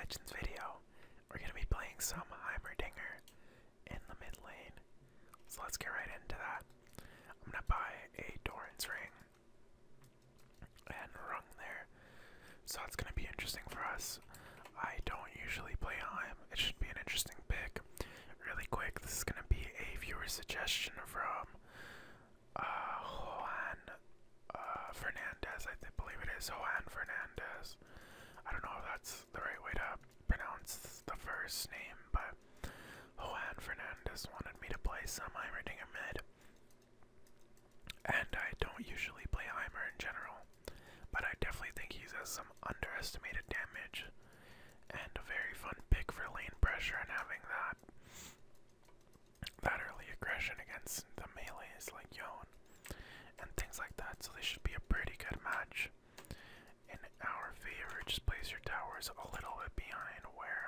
Legends video, we're going to be playing some Heimer in the mid lane. So let's get right into that. I'm going to buy a Doran's ring and rung there. So it's going to be interesting for us. I don't usually play Heim. It should be an interesting pick. Really quick, this is going to be a viewer suggestion from Juan Fernandez, I believe it is Juan Fernandez. I don't know if that's the right way to pronounce the first name, but Juan Fernandez wanted me to play some Heimerdinger mid. And I don't usually play Heimer in general, but I definitely think he has some underestimated damage and a very fun pick for lane pressure and having that early aggression against the melees like Yon and things like that. So this should be a pretty good match in our favor. Just place your towers a little bit behind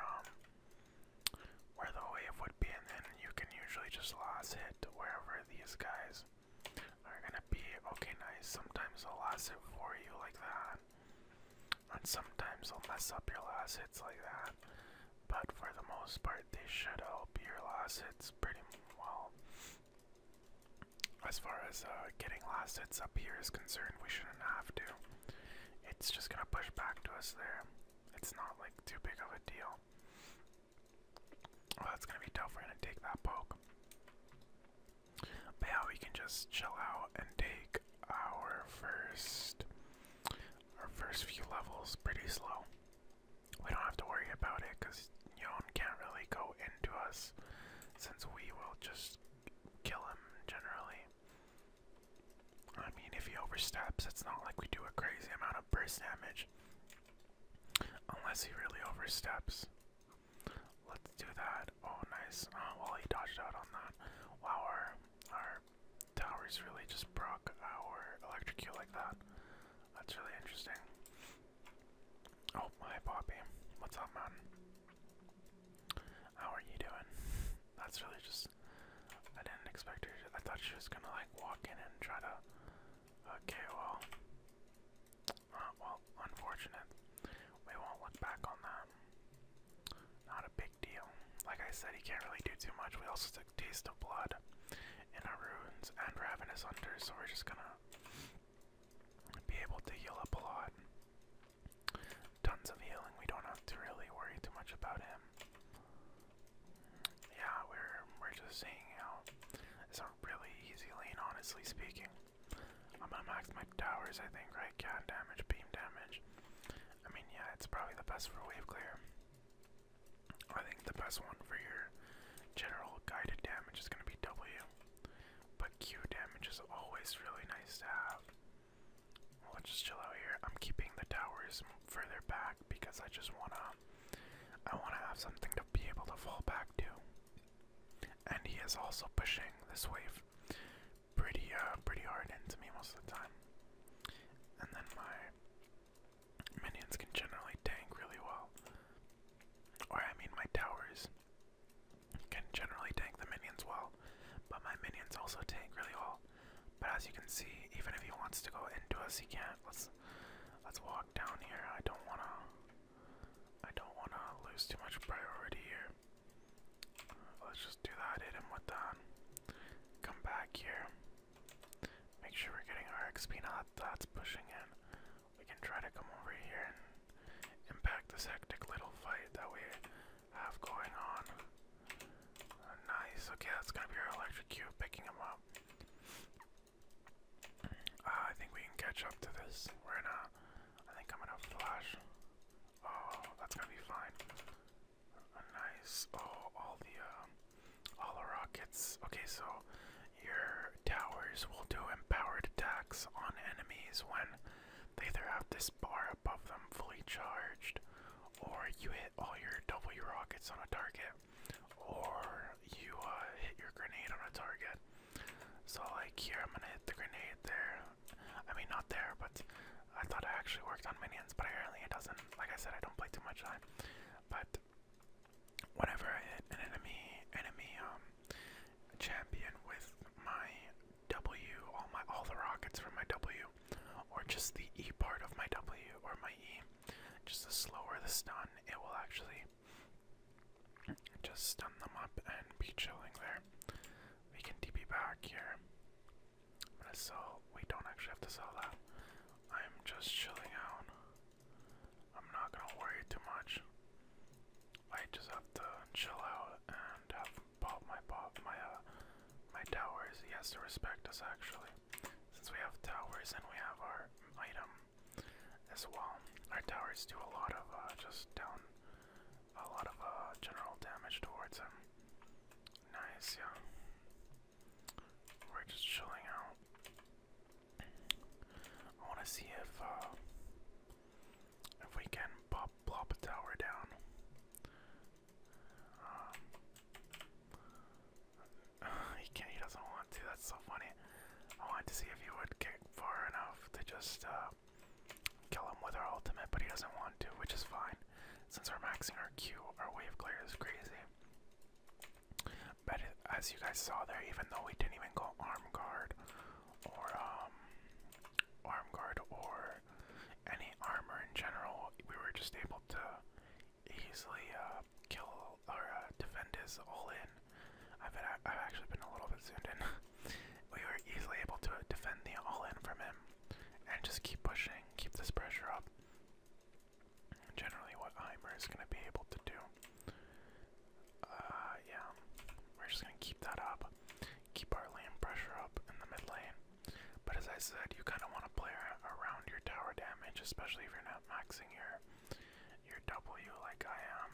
where the wave would be, and then you can usually just last hit wherever these guys are gonna be. Okay, nice. Sometimes they'll last hit for you like that, and sometimes they'll mess up your last hits like that. But for the most part, they should help your last hits pretty well. As far as getting last hits up here is concerned, we shouldn't have to. It's just gonna push back to us there. It's not like too big of a deal. Oh, that's gonna be tough. We're gonna take that poke. But yeah, we can just chill out and take our first few levels pretty slow. We don't have to worry about it because Yon can't really go into us since we will just kill him generally. I mean, if he oversteps, it's not like we do a crazy amount of burst damage. Unless he really oversteps. Let's do that. Oh, nice. Oh, well, he dodged out on that. Wow, our towers really just broke our electrocute like that. That's really interesting. Oh, hi, Poppy. What's up, man? How are you doing? That's really just... I didn't expect her to... I thought she was gonna, like, walk in and try to... Okay, well... well, unfortunate. We won't look back on that. Not a big deal. Like I said, he can't really do too much. We also took Taste of Blood in our runes and Ravenous Hunter, so we're just gonna be able to heal up a lot. Tons of healing. We don't have to really worry too much about him. Yeah, we're just hanging out. It's a really easy lane, honestly speaking. I'm gonna max my towers, I think, right? Cat damage, beam damage. I mean, yeah, it's probably the best for wave clear. I think the best one for your general guided damage is gonna be W. But Q damage is always really nice to have. Let's just chill out here. I'm keeping the towers further back because I just wanna have something to be able to fall back to. And he is also pushing this wave pretty hard into me most of the time. And then my minions can generally tank really well. Or I mean my towers can generally tank the minions well, but my minions also tank really well. But as you can see, even if he wants to go into us, he can't. Let's walk down here. I don't wanna lose too much priority here. Let's just do that. Hit him with that. Come back here. Make sure we're getting our XP. Now that's pushing in. We can try to come over here and impact this hectic little fight that we have going on. Nice. Okay, that's gonna be our electrocute, picking him up. I think we can catch up to this. I think I'm gonna flash. Oh, that's gonna be fine. Nice. Oh, all the rockets. Okay, so your towers will do empowered attacks on enemies when they either have this bar above them fully charged, or you hit all your W rockets on a target, or you hit your grenade on a target. So like here, I'm gonna hit the grenade there. I mean, not there, but I thought it actually worked on minions, but apparently it doesn't. Like I said, I don't play too much time. But whenever I hit an enemy champion with my W, all the rockets from my W, or just the E part of my W or my E, just the slower the stun, it will actually just stun them up and be chilling there. We can TP back here. I'm gonna sell. We don't actually have to sell that. I'm just chilling out. I'm not gonna worry too much. I just have to chill out and have my towers. He has to respect us actually, since we have towers and we have our item as well. Our towers do a lot of general damage towards him. Nice, yeah. We're just chilling out. I want to see if we can plop a tower down. He can't. He doesn't want to. That's so funny. I wanted to see if he would get far enough to just kill him with our ultimate, but he doesn't want to, which is fine. Since we're maxing our Q, our wave clear is crazy. But as you guys saw there, even though we didn't even go arm guard or any armor in general, we were just able to easily kill or defend his all-in. I've actually been a little bit zoomed in. We were easily able to defend the all-in from him and just keep pushing, keep this pressure up. Generally what Heimer is going to be able to do. Yeah, we're just going to keep that up, keep our lane pressure up in the mid lane. But as I said, you kind of want to play around your tower damage, especially if you're not maxing your W like I am.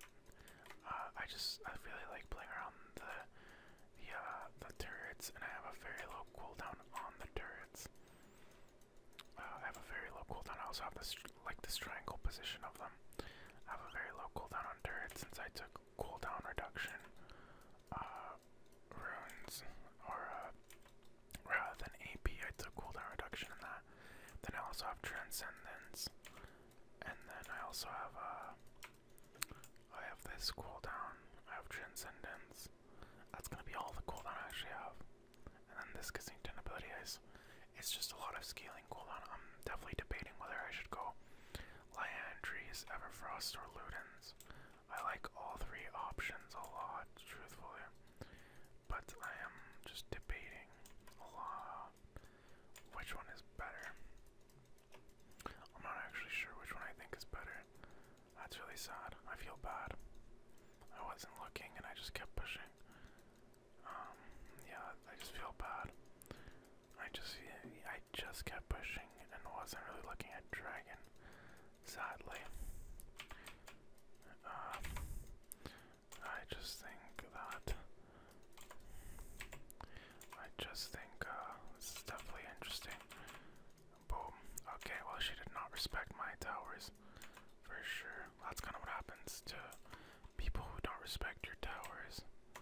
I really like playing around the turrets, and I have a very low cooldown on the turrets. I have a very low cooldown. I also have this triangle position of them. I have a very low cooldown on turrets since I took cooldown reduction runes, or rather than AP, I took cooldown reduction in that. Then I also have transcendence, and then I also have I have this cooldown. I have transcendence. That's gonna be all the cooldown I actually have. And then this Kissington ability is, it's just a lot of scaling cooldown. I'm definitely debating whether I should go Liandry's, Everfrost, or Ludens. I like all three options a lot, truthfully. But I am just debating a lot which one is better. I'm not actually sure which one I think is better. That's really sad. I feel bad. I wasn't looking and I just kept pushing. Yeah, I just feel bad. I just kept pushing and wasn't really looking at Dragon, sadly. I just think this is definitely interesting. Boom. Okay, well she did not respect my towers, for sure. That's kind of what happens to people who don't respect your towers.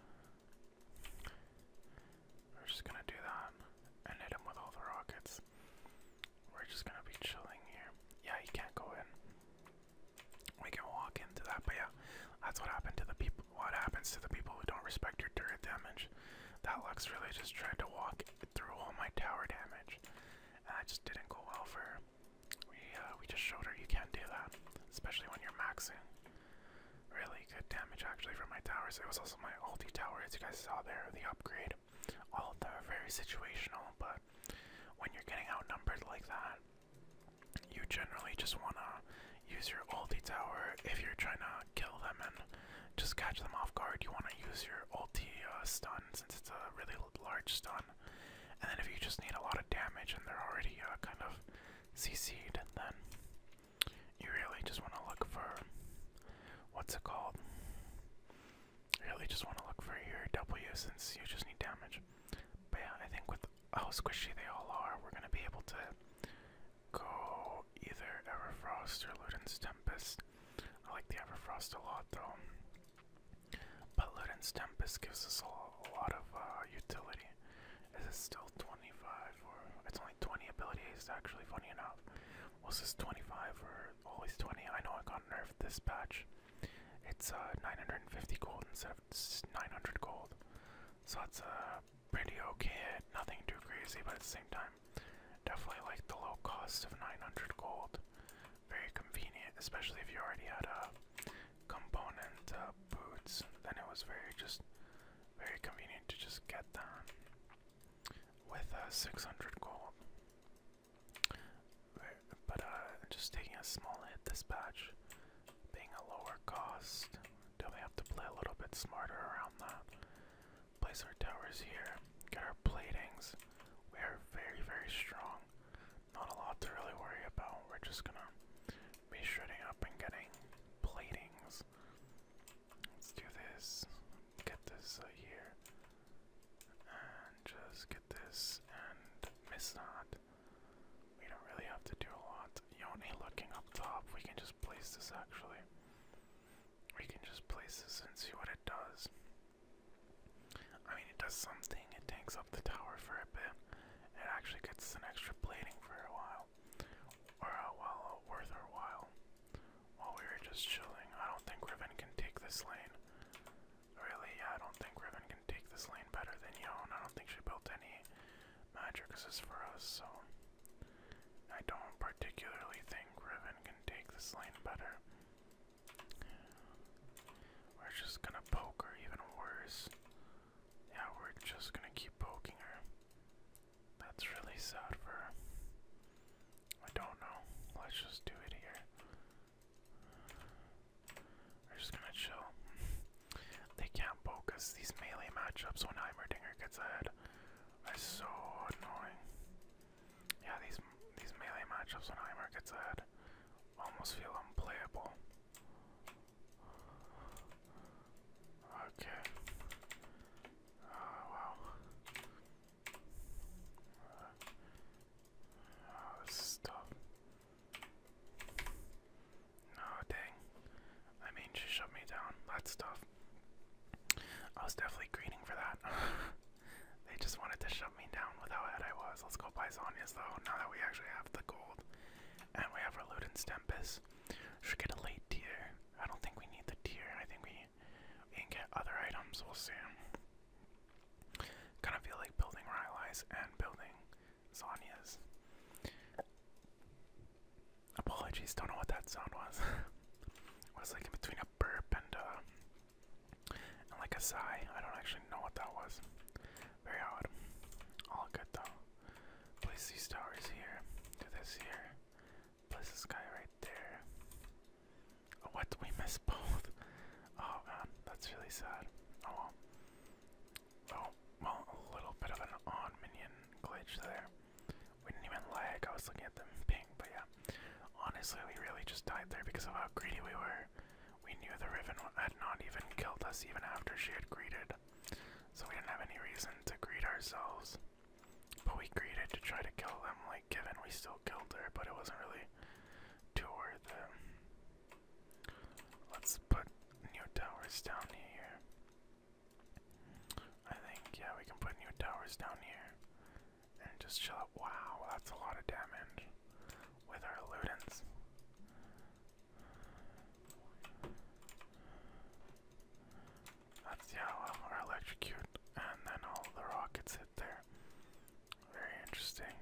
We're just gonna do that and hit him with all the rockets. We're just gonna be chilling here. Yeah, he can't go in. We can walk into that, but yeah, that's what happened to the people. What happens to the people who don't respect your turret damage? That Lux really just tried to walk through all my tower damage, and that just didn't go well for her. We just showed her you can't do that, especially when you're maxing. Really good damage actually from my towers. It was also my ulti tower, as you guys saw there, the upgrade. All of them are very situational, but when you're getting outnumbered like that, you generally just want to use your ulti tower. If you're trying to kill them and just catch them off guard, you want to use your ulti stun, since it's a really large stun. And then if you just need a lot of damage and they're already kind of CC'd, then you really just want to look for, what's it called? You really just want to look for your W, since you just need damage. But yeah, I think with how squishy they all are, we're going to be able to go either Everfrost or Luden's Tempest. I like the Everfrost a lot though. But Luden's Tempest gives us a lot of utility. Is it still 25 or it's only 20 abilities actually, funny enough. Was this 25 or always 20? I know I got nerfed this patch. It's 950 gold instead of 900 gold. So it's pretty okay, nothing too crazy, but at the same time, definitely like the low cost of 900 gold. Very convenient, especially if you already had a was very convenient to just get that with 600 gold. But just taking a small hit this patch, being a lower cost, definitely have to play a little bit smarter around that. Place our towers here, get our platings. We are very strong. Not a lot to really worry about. We're just gonna be shooting up and getting platings. Let's do this. Get this here. And just get this and miss that. We don't really have to do a lot. Yoni looking up top. We can just place this actually. We can just place this and see what it does. I mean, it does something. It tanks up the tower for a bit. It actually gets an extra plating for a while. Or worth our while. While we were just chilling. I don't think Riven can take this lane. Really, yeah, I don't think Riven can take this lane better than Yon. I don't think she built any magic assist for us, so I don't particularly think Riven can take this lane better. We're just gonna poke her even worse. Yeah, we're just gonna keep poking her. That's really sad for her. I don't know. Let's just do it here. We're just gonna chill. They can't poke us. These melee matchups when Heimerdinger gets ahead are so annoying. Yeah, these melee matchups when Heimer gets ahead almost feel unplayable. Okay. Wow. This is tough. No, dang. I mean, she shoved me down. That's tough. I was definitely greeting for that. They just wanted to shove me down with how ahead I was. Let's go buy Zonia's though, now that we actually have the gold. And we have our Luden's Tempest. Should get a late tier. I don't think we need the tier. I think we can get other items. We'll see. Kind of feel like building Rylai's and building Zonia's. Apologies, don't know what that sound was. It was like in between a burp and like a sigh. I don't actually know what that was. Very odd. All good though. Place these towers here. Do this here. Place this guy right there. Oh, what? We missed both. Oh man, that's really sad. Oh well. Oh, well, a little bit of an odd minion glitch there. We didn't even lag. I was looking at them ping, but yeah. Honestly, we really just died there because of how greedy we were. We knew the Riven had not even killed us even after she had greeted. So we didn't have any reason to greet ourselves. But we greeted to try to kill them, like given we still killed her, but it wasn't really too worth it. Let's put new towers down here. I think, yeah, we can put new towers down here. And just chill out. Wow, that's a lot of damage with our Ludens. That's, yeah, well, our electrocute, and then all the rockets hit there. Very interesting.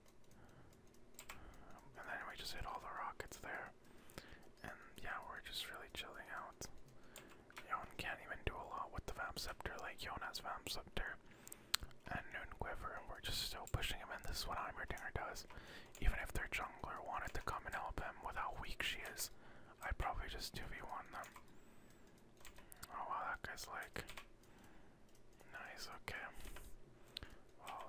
And then we just hit all the rockets there. And yeah, we're just really chilling out. Yon can't even do a lot with the Vamp Scepter, like Yon has Vamp Scepter and Noon Quiver, and we're just still pushing him, and this is what Heimerdinger does. Even if their jungler wanted to come and help him with how weak she is, I'd probably just 2v1 them. Oh wow, that guy's like... Nice, okay. Well,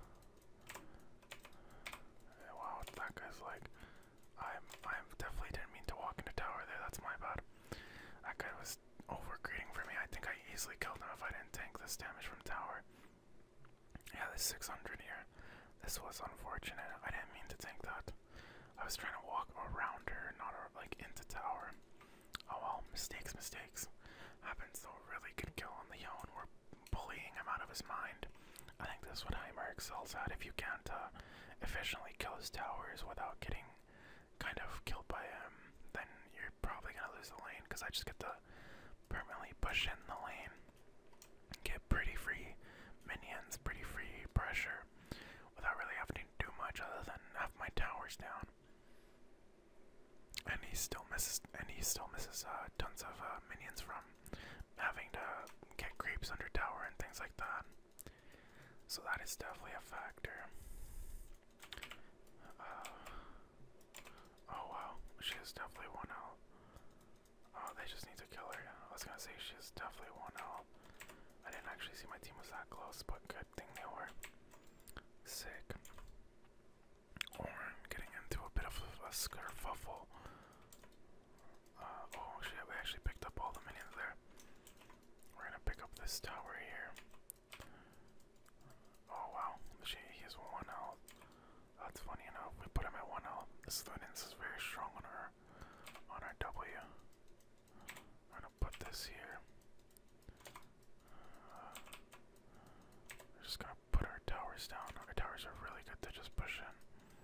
wow, that guy's like... I definitely didn't mean to walk into tower there, that's my bad. That guy was over-greeting for me. I think I easily killed him if I didn't tank this damage from tower. Yeah, this 600 here. This was unfortunate. I didn't mean to tank that. I was trying to walk around her, not like into tower. Oh well, mistakes. Happens though. Really good kill on the Yon. We're bullying him out of his mind. I think this is what Heimer excels at. If you can't efficiently kill his towers without getting kind of killed by him, then you're probably gonna lose the lane. Because I just get to permanently push in the lane, get pretty free minions, pretty free pressure, without really having to do much other than have my towers down. And he still misses tons of minions from having to get creeps under tower and things like that. So that is definitely a factor. Oh wow, she is definitely 1 health. Oh, they just need to kill her. I was gonna say she is definitely 1 health. I didn't actually see my team was that close, but good thing they were. Sick. Orn getting into a bit of a skerfuffle. Oh shit, we actually picked up all the minions there. We're gonna pick up this tower here. Oh wow, he is 1 health. That's funny enough. We put him at 1 health. This Ludens is very strong on our W. I'm gonna put this here. We're just gonna put our towers down. Our towers are really good to just push in.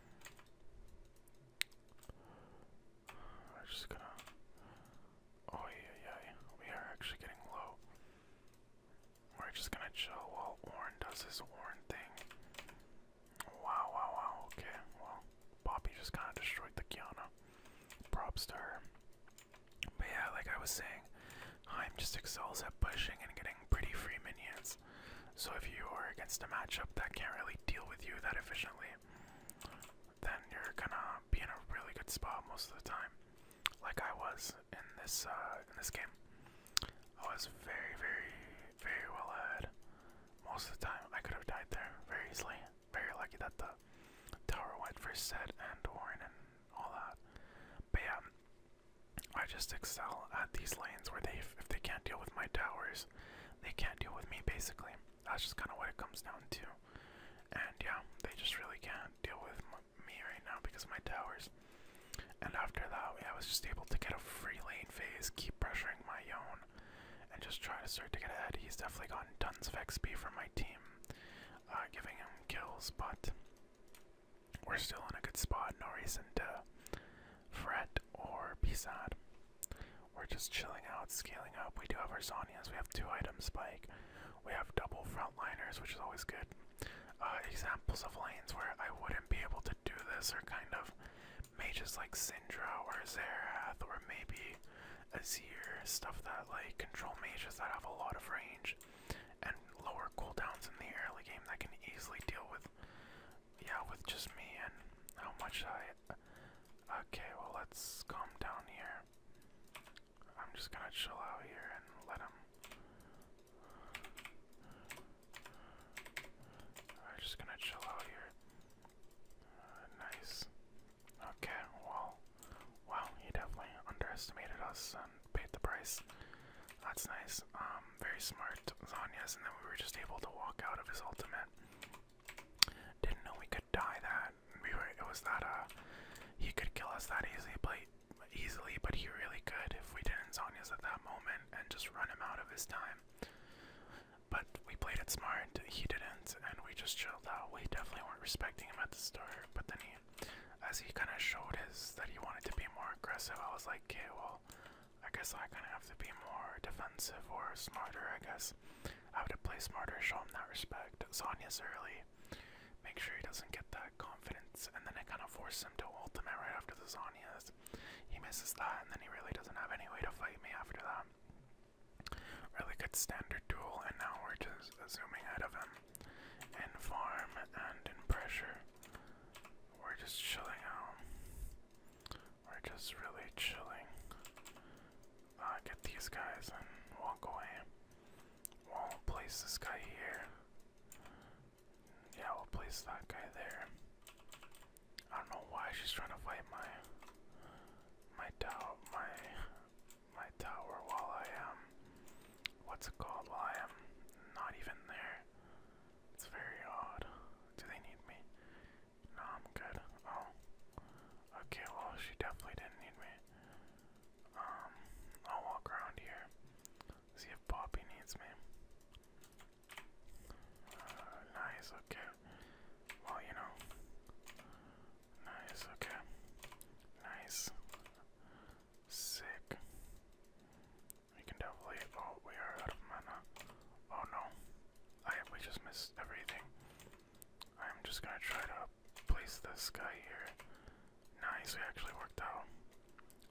We're just gonna. Oh yeah. We are actually getting low. We're just gonna chill while Orn does his Orn thing. Wow. Okay, well, Poppy just kind of destroyed the Kiana. Props to her. But yeah, like I was saying, Heim just excels at pushing and getting pretty free minions. So if you are against a matchup that can't really deal with you that efficiently, then you're gonna be in a really good spot most of the time. Like I was in this game. I was very well ahead. Most of the time, I could have died there very easily. Very lucky that the tower went for set and Warren and all that. But yeah, I just excel at these lanes where if they can't deal with my towers, they can't deal with me basically. That's just kind of what it comes down to. And yeah, they just really can't deal with me right now because of my towers. And after that, I was just able to get a free lane phase, keep pressuring my Yone, and just try to start to get ahead. He's definitely gotten tons of XP from my team, giving him kills, but we're still in a good spot. No reason to fret or be sad. We're just chilling out, scaling up. We do have our Zonias. We have 2 item spike. We have double frontliners, which is always good. Examples of lanes where I wouldn't be able to do this are kind of mages like Syndra or Zerath or maybe Azir, stuff that like control mages that have a lot of range and lower cooldowns in the early game that can easily deal with, yeah, with just me and how much okay, well, let's calm down here. I'm just gonna chill out here and let him. I'm just gonna chill out here. Nice. Okay, well, wow, he definitely underestimated us and paid the price. That's nice. Very smart Zanyas, and then we were just able to walk out of his ultimate. Didn't know we could die that. It was that, he could kill us that easily, but he really could if we didn't Zanyas at that moment and just run him out of his time. But we played it smart, he didn't, and we just chilled out. We definitely weren't respecting him at the start, but then as he kind of showed that he wanted to be more aggressive, I was like, okay, well, I guess I kind of have to be more defensive or smarter, I guess. I have to play smarter, show him that respect. Zanya's early, make sure he doesn't get that confidence, and then I kind of force him to ultimate right after the Zanya's. He misses that, and then he really doesn't have any way to fight me after that. Really good standard duel, and now we're just zooming out of him in farm and in pressure. We're just chilling out. We're just really chilling. Get these guys and walk away. We'll place this guy here. Yeah, we'll place that guy there. I don't know why she's trying to fight my tower while I am, what's it called, while I am not even there. It's very odd. Do they need me? No, I'm good. Oh. Okay, well, she definitely didn't need me. I'll walk around here. See if Poppy needs me. Nice, okay. Well, you know. Nice, okay. Nice. Sick. We can definitely. Oh, we are out of mana. Oh no. We just missed everything. I'm just gonna try to place this guy here. Nice, we actually worked out.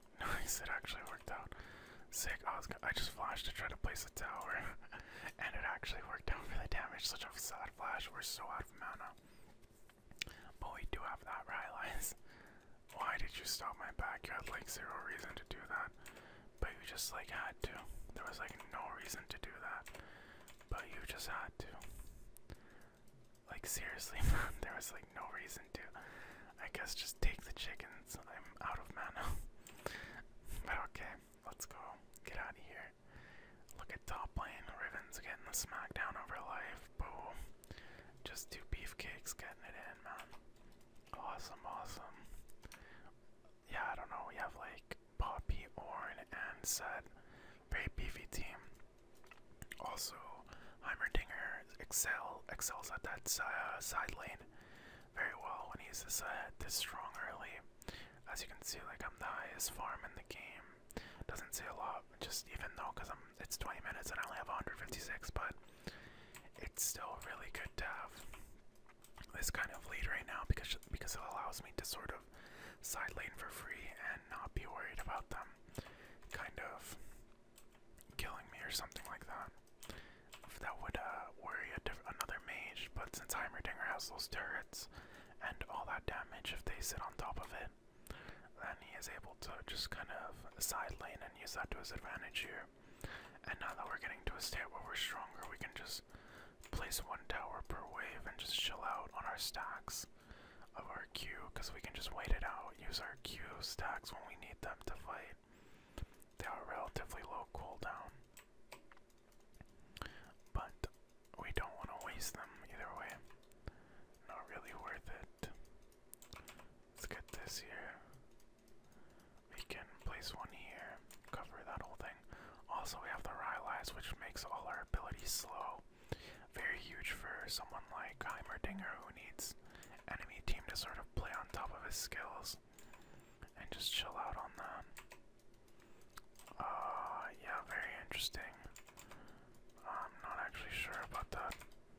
Nice, it actually worked out. Sick. I just flashed to try to place a tower, and it actually worked out for the damage. Such a sad flash. We're so out of mana. But we do have that Rylai's. Why did you stop my back? You had like zero reason to do that. But you just like had to. There was like no reason to do that. But you just had to. Like seriously, man, there was like no reason to. I guess just take the chickens. I'm out of mana. But okay, let's go. Get out of here. Look at top lane. Riven's getting the smackdown over life. Boom. Just two beefcakes getting it in, man. Awesome, awesome. Yeah, I don't know. We have like Poppy, Ornn, and Set. Very beefy team. Also, Heimerdinger excels at that side lane very well when he's this strong early. As you can see, like I'm the highest farm in the game. Doesn't say a lot, just even though because it's 20 minutes and I only have 156, but it's still really good to have this kind of lead right now because it allows me to sort of side lane for free and not be worried about them kind of killing me or something like that. That would worry another mage, but since Heimerdinger has those turrets and all that damage if they sit on top of it, then he is able to just kind of side lane and use that to his advantage here. And now that we're getting to a state where we're stronger, we can just place one tower per wave and just chill out on our stacks of our Q, because we can just wait it out, use our Q stacks when we need them to fight. They are relatively low cooldown, but we don't want to waste them either way. Not really worth it. Let's get this here. We can place one here, cover that whole thing. Also, we have the Rylai's, which makes all our abilities slow. Very huge for someone like Heimerdinger who needs enemy team to sort of play on top of his skills and just chill out on that. Yeah, very interesting. I'm not actually sure about that.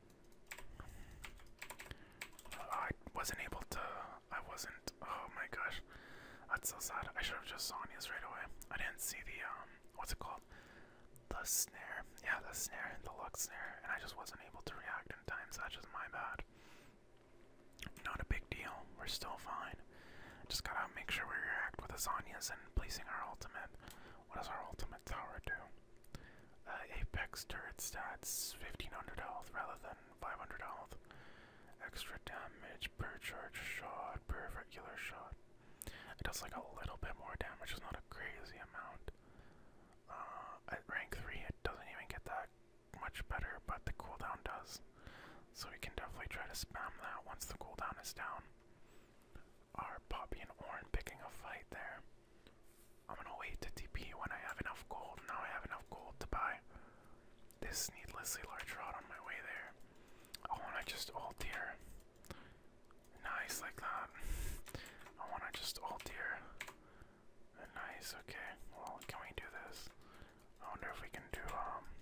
Oh my gosh. That's so sad. I should have just Sonya's right away. I didn't see the, what's it called? The snare. Yeah, the snare, the luck snare. And I just wasn't able to react in time, so that's just my bad. Not a big deal. We're still fine. Just gotta make sure we react with the Sonya's and placing our ultimate. What does our ultimate tower do? Apex turret stats, 1500 health rather than 500 health. Extra damage per charge shot, per regular shot. It does like a little bit more damage, it's not a crazy amount. At rank 3 it doesn't even get that much better, but the cooldown does. So we can definitely try to spam that once the cooldown is down. Our Poppy and Ornn picking a fight there. I'm gonna wait to TP when I have enough gold. Now I have enough gold to buy this needlessly large rod on my way there. I wanna just ult here. Nice, like that. I wanna just ult here. Nice, okay. Well, can we do this? I wonder if we can do,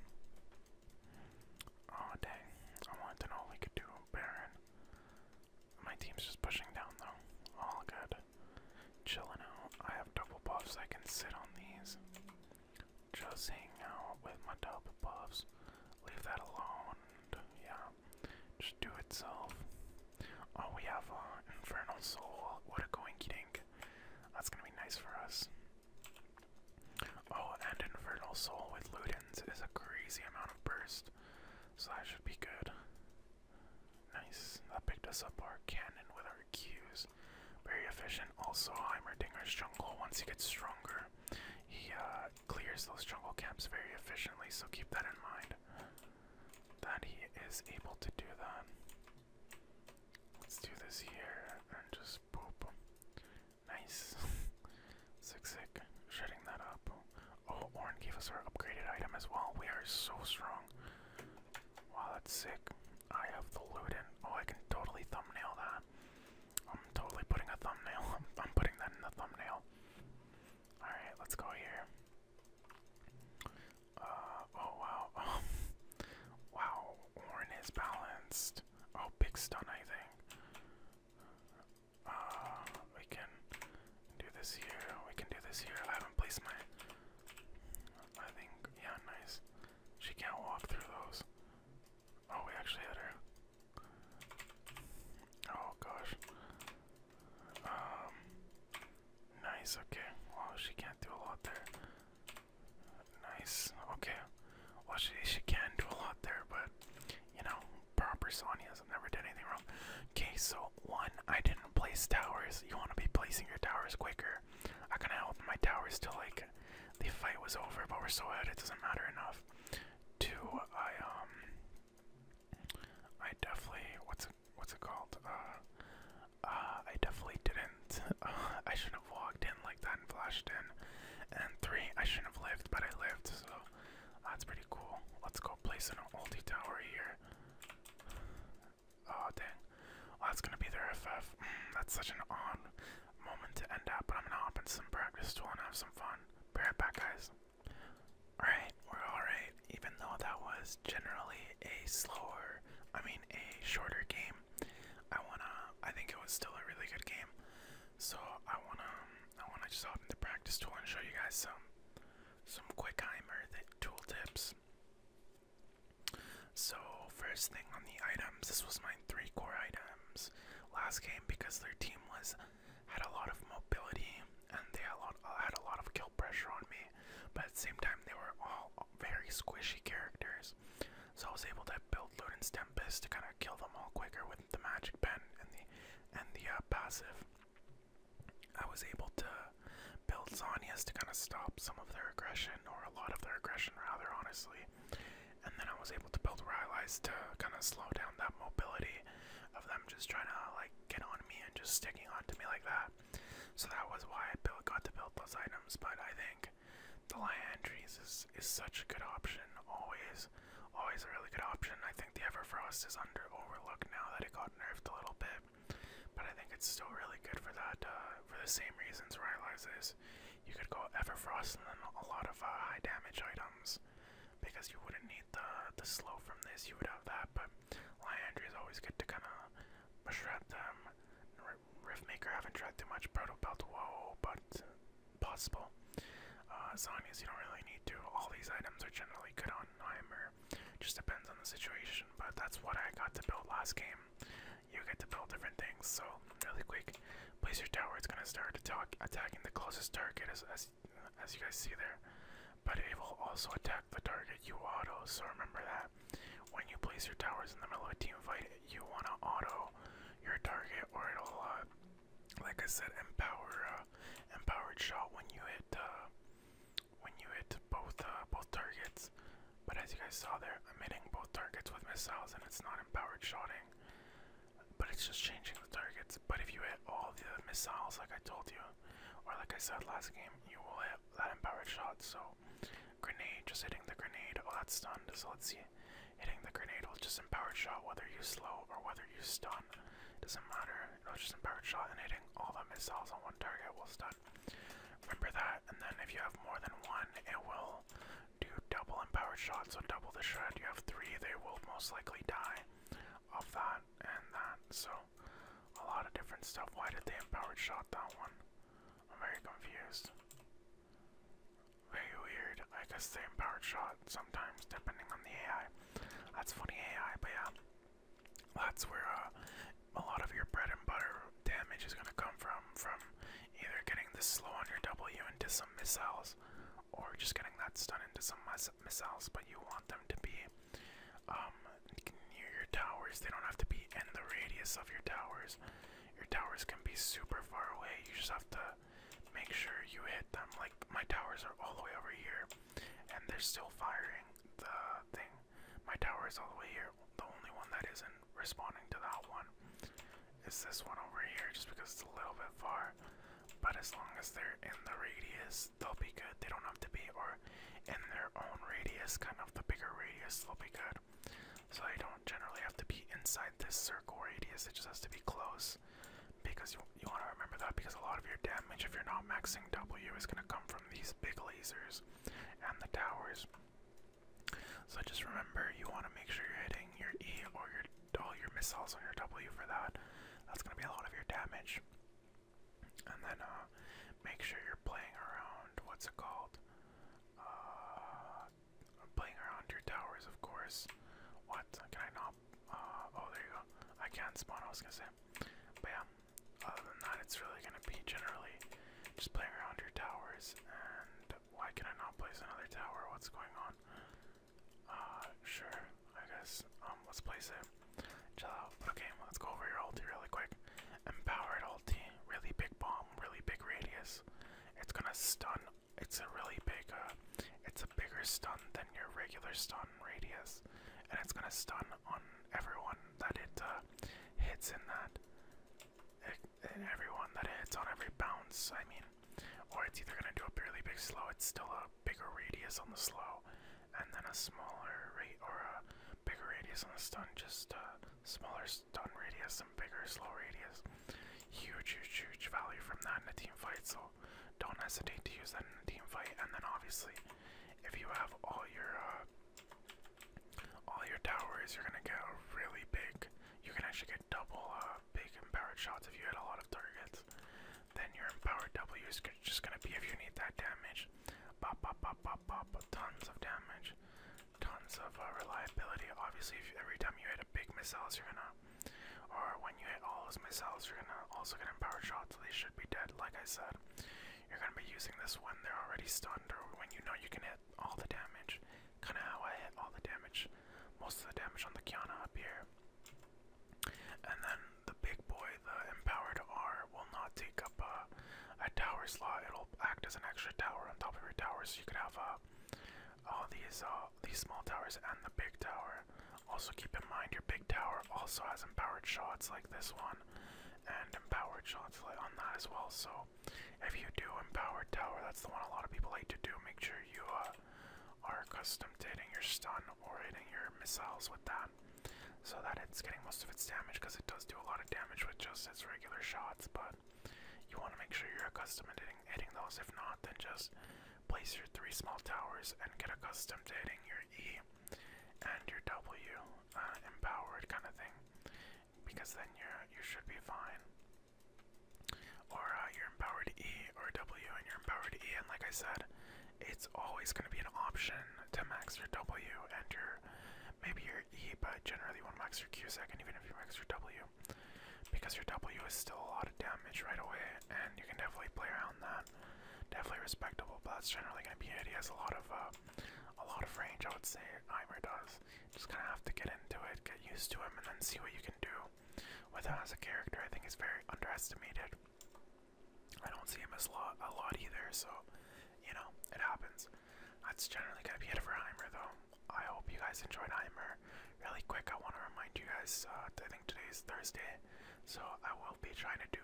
oh dang. I wanted to know if we could do Baron. My team's just pushing down though. All good. Chilling out. I have double buffs. I can sit on these. Just hang out with my double buffs. Leave that alone. Yeah. Just do itself. Oh, we have Infernal Soul. What a coinky dink. That's gonna be nice for us. Oh, and Infernal Soul with Ludens is a crazy amount of burst. So that should be good. Nice. That picked us up our cannon with our Qs. Very efficient. Also, Heimerdinger's jungle, once he gets stronger, he clears those jungle camps very efficiently, so keep that in mind. That he is able to do that. Let's do this here and just boop. Nice. Sick. Shutting that up. Oh, Ornn gave us our upgraded item as well. We are so strong. Wow, that's sick. I have the Luden. Oh, I can totally thumbnail that. I'm totally putting a thumbnail. I'm putting that in the thumbnail. Alright, let's go here. Oh wow. Wow, Ornn is balanced. Oh, big stun, I think. We can do this here. We can do this here. I haven't placed Nice, okay. Well, she can't do a lot there. Nice, okay. Well, she can do a lot there, but, you know, proper Sonias never did anything wrong. Okay, so, one, I didn't place towers. You want to be placing your towers quicker. I kind of held my towers till, like, the fight was over, but we're so ahead, it doesn't matter enough. Two, I definitely, what's it called? I definitely didn't. I shouldn't have walked in like that and flashed in. And three, I shouldn't have lived, but I lived, so that's pretty cool. Let's go place an ulti tower here. Oh, dang. Well, that's gonna be their FF. That's such an odd moment to end at, but I'm gonna hop into some practice tool and have some fun. Be right back, guys. Alright, we're alright. Even though that was generally a shorter game, I think it was still a really good game. So I wanna just hop into practice tool and show you guys some quick Heimer tool tips. So first thing on the items, this was my 3 core items last game because their team had a lot of mobility and they had a lot of kill pressure on me, but at the same time they were all very squishy characters. So I was able to build Luden's Tempest to kind of kill them all quicker with the magic pen and the passive. I was able to build Zhonya's to kind of stop some of their aggression, or a lot of their aggression rather, honestly. And then I was able to build Rylai's to kind of slow down that mobility of them just trying to like get on me and just sticking onto me like that. So that was why I got to build those items. But I think the Liandry's is such a good option. Always a really good option. I think the Everfrost is overlooked now that it got nerfed a little bit, but I think it's still really good for that, for the same reasons Rylai's is. You could go Everfrost and then a lot of high damage items, because you wouldn't need the slow from this, you would have that, but Liandry is always good to kind of shred them. Riftmaker, I haven't shred too much. Protobelt, whoa, but possible. Zhonya's, you don't really need to. All these items are generally good on Heimer. Just depends on the situation, but that's what I got to build last game. You get to build different things, so really quick, place your tower. It's gonna start attacking the closest target, as you guys see there. But it will also attack the target you auto, so remember that. When you place your towers in the middle of a team fight, you wanna auto your target, or it'll, like I said, empowered shot when you hit both targets. But as you guys saw there, I'm hitting both targets with missiles, and it's not empowered shotting, but it's just changing the targets. But if you hit all the missiles, like I told you, or like I said last game, you will hit that empowered shot. So grenade, just hitting the grenade, oh, that's stunned. So let's see, hitting the grenade will just empowered shot whether you slow or whether you stun. Doesn't matter, it'll just empowered shot, and hitting all the missiles on one target will stun. Remember that. And then if you have more than one, it will do double empowered shot, so double the shred. You have 3, they will most likely die off that and that. So a lot of different stuff. Why did they empowered shot that one? I'm very confused. Very weird. I guess they empowered shot sometimes depending on the AI. That's funny AI, but yeah, that's where a lot of your bread and butter damage is gonna come from either getting this slow on your W into some missiles, or just getting that stun into some missiles. But you want them to be near your towers. They don't have to be in the radius of your towers. Your towers can be super far away. You just have to make sure you hit them. Like my towers are all the way over here, and they're still firing the thing. My tower is all the way here. The only one that isn't responding to that one is this one over here, just because it's a little bit far. But as long as they're in the radius, they'll be good. They don't have to be, or in their own radius, kind of the bigger radius, they'll be good. So they don't generally have to be inside this circle radius, it just has to be close. Because you want to remember that, because a lot of your damage, if you're not maxing W, is going to come from these big lasers and the towers. So just remember, you want to make sure you're hitting your E or all your missiles on your W for that. That's going to be a lot of your damage. And then make sure you're playing around, what's it called? Playing around your towers, of course. What? Can I not? Oh, there you go. I can't spawn, I was gonna say. But yeah, other than that, it's really gonna be generally Just playing around your towers, and why can I not place another tower? What's going on? Sure, I guess. Let's place it. Chill out. Okay, let's go over your ulti really quick. Empowered ulti, really big bomb, really big radius. It's gonna stun. It's a really big, it's a bigger stun than your regular stun radius, and it's gonna stun on everyone that it hits in that. Everyone that it hits on every bounce. I mean, or it's either gonna do a really big slow. It's still a bigger radius on the slow, and then a smaller rate or a bigger radius on the stun. Just smaller stun radius and bigger slow radius. Huge, huge, huge value from that in a team fight. So don't hesitate to use that in a team fight. And then obviously, if you have all your towers, you're gonna get a really big. You can actually get double big empowered shots if you hit a lot of targets. Then your empowered W is just gonna be if you need that damage. Pop, pop, pop, pop, pop. Tons of damage, tons of reliability. Obviously, if every time you hit a big missiles, you're gonna, or when you hit all those missiles, you're gonna also get empowered shots. So they should be dead. Like I said, you're gonna be using this when they're already stunned or when you know you can hit all the damage. Kind of how I hit all the damage, most of the damage on the Kiana up here. And then the big boy, the empowered R, will not take up a tower slot. It'll act as an extra tower on top of your tower, so you could have all these small towers and the big tower. Also keep in mind your big tower also has empowered shots like this one, and empowered shots like on that as well. So if you do empowered tower, that's the one a lot of people like to do. Make sure you are accustomed to hitting your stun or hitting your missiles with that, so that it's getting most of its damage, because it does do a lot of damage with just its regular shots. But you want to make sure you're accustomed to hitting those. If not, then just place your 3 small towers and get accustomed to hitting your E and your W empowered kind of thing, because then you should be fine. Or your empowered E or W and your empowered E, and like I said, it's always going to be an option to max your W and your maybe your E, but generally you want to max your Q second, even if you max your W, because your W is still a lot of damage right away, and you can definitely play around that. Definitely respectable, but that's generally going to be it. He has a lot of range, I would say. Heimer does. Just kind of have to get into it, get used to him, and then see what you can do with him as a character. I think he's very underestimated. I don't see him as a lot either, so you know, it happens. That's generally going to be it for Heimer, though. I hope you guys enjoyed Heimer. Really quick, I want to remind you guys, I think today's Thursday, so I will be trying to do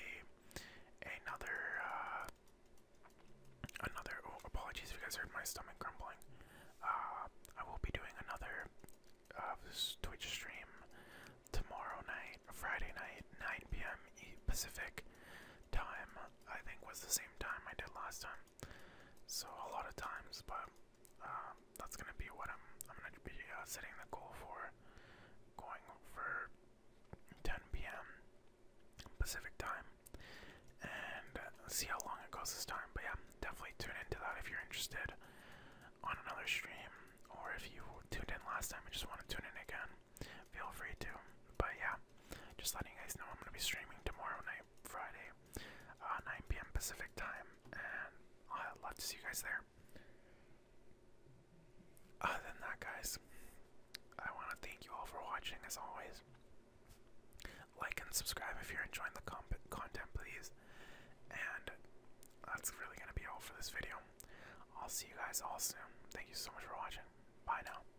another, oh, apologies if you guys heard my stomach grumbling. I will be doing another Twitch stream tomorrow night, Friday night, 9 p.m. Pacific time. I think was the same time I did last time. So a lot of times, but that's gonna be what I'm gonna be setting the goal for, going for 10 p.m. Pacific time, and see how long it goes this time. But yeah, definitely tune into that if you're interested on another stream, or if you tuned in last time and just want to tune in again, feel free to. But yeah, just letting you guys know I'm gonna be streaming tomorrow night, Friday, 9 p.m. Pacific time, and I'd love to see you guys there. Other than that, guys, I want to thank you all for watching, as always. Like and subscribe if you're enjoying the content, please. And that's really going to be all for this video. I'll see you guys all soon. Thank you so much for watching. Bye now.